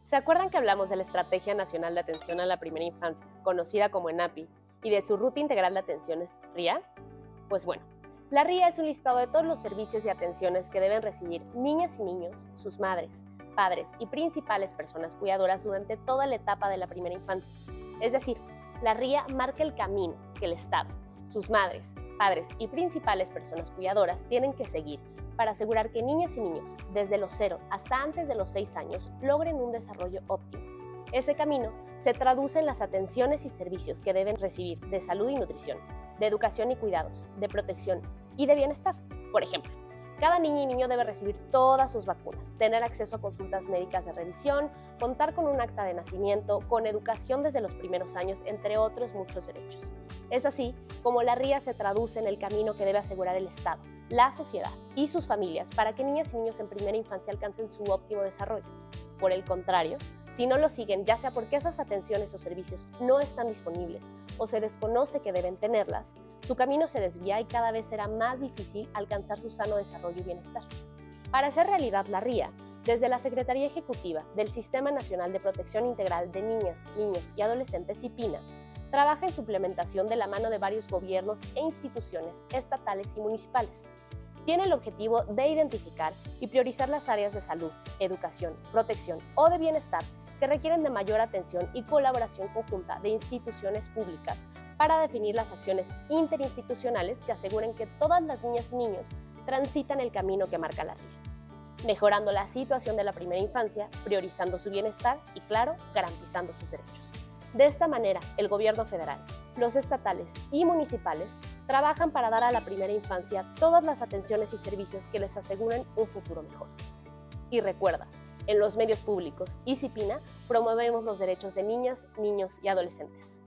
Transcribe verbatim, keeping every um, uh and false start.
¿Se acuerdan que hablamos de la Estrategia Nacional de Atención a la Primera Infancia, conocida como ENAPI, y de su Ruta Integral de Atenciones, RIA? Pues bueno, la RIA es un listado de todos los servicios y atenciones que deben recibir niñas y niños, sus madres, padres y principales personas cuidadoras durante toda la etapa de la primera infancia. Es decir, la RIA marca el camino que el Estado, sus madres, padres y principales personas cuidadoras tienen que seguir para asegurar que niñas y niños, desde los cero hasta antes de los seis años, logren un desarrollo óptimo. Ese camino se traduce en las atenciones y servicios que deben recibir de salud y nutrición, de educación y cuidados, de protección y de bienestar. Por ejemplo, cada niña y niño debe recibir todas sus vacunas, tener acceso a consultas médicas de revisión, contar con un acta de nacimiento, con educación desde los primeros años, entre otros muchos derechos. Es así como la RIA se traduce en el camino que debe asegurar el Estado, la sociedad y sus familias para que niñas y niños en primera infancia alcancen su óptimo desarrollo. Por el contrario, si no lo siguen, ya sea porque esas atenciones o servicios no están disponibles o se desconoce que deben tenerlas, su camino se desvía y cada vez será más difícil alcanzar su sano desarrollo y bienestar. Para hacer realidad la RIA, desde la Secretaría Ejecutiva del Sistema Nacional de Protección Integral de Niñas, Niños y Adolescentes, SIPINA, trabaja en su implementación de la mano de varios gobiernos e instituciones estatales y municipales. Tiene el objetivo de identificar y priorizar las áreas de salud, educación, protección o de bienestar que requieren de mayor atención y colaboración conjunta de instituciones públicas para definir las acciones interinstitucionales que aseguren que todas las niñas y niños transitan el camino que marca la RIA, mejorando la situación de la primera infancia, priorizando su bienestar y, claro, garantizando sus derechos. De esta manera, el gobierno federal, los estatales y municipales trabajan para dar a la primera infancia todas las atenciones y servicios que les aseguren un futuro mejor. Y recuerda, en los medios públicos y SIPINA promovemos los derechos de niñas, niños y adolescentes.